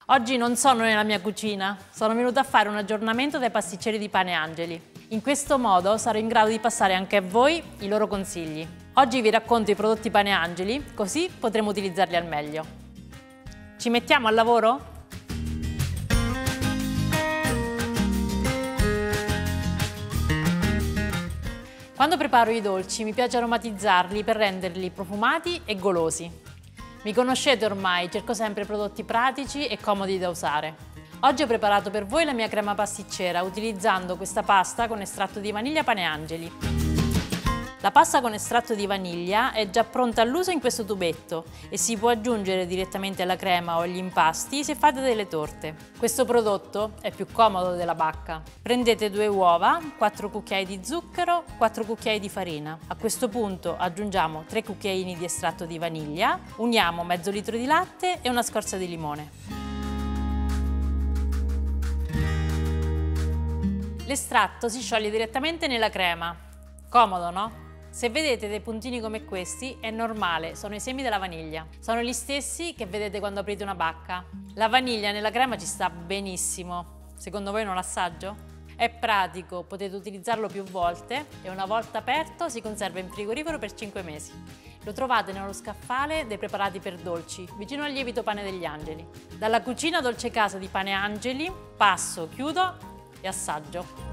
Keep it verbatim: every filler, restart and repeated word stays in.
Oggi non sono nella mia cucina, sono venuta a fare un aggiornamento dai pasticceri di Pane Angeli. In questo modo sarò in grado di passare anche a voi i loro consigli. Oggi vi racconto i prodotti Pane Angeli, così potremo utilizzarli al meglio. Ci mettiamo al lavoro? Quando preparo i dolci mi piace aromatizzarli per renderli profumati e golosi. Mi conoscete ormai, cerco sempre prodotti pratici e comodi da usare. Oggi ho preparato per voi la mia crema pasticcera utilizzando questa pasta con estratto di vaniglia Pane Angeli. La pasta con estratto di vaniglia è già pronta all'uso in questo tubetto e si può aggiungere direttamente alla crema o agli impasti se fate delle torte. Questo prodotto è più comodo della bacca. Prendete due uova, quattro cucchiai di zucchero, quattro cucchiai di farina. A questo punto aggiungiamo tre cucchiaini di estratto di vaniglia, uniamo mezzo litro di latte e una scorza di limone. L'estratto si scioglie direttamente nella crema. Comodo, no? Se vedete dei puntini come questi è normale, sono i semi della vaniglia. Sono gli stessi che vedete quando aprite una bacca. La vaniglia nella crema ci sta benissimo. Secondo voi non l'assaggio? È pratico, potete utilizzarlo più volte e una volta aperto si conserva in frigorifero per cinque mesi. Lo trovate nello scaffale dei preparati per dolci, vicino al lievito Pane degli Angeli. Dalla cucina dolce casa di Pane Angeli passo, chiudo e assaggio.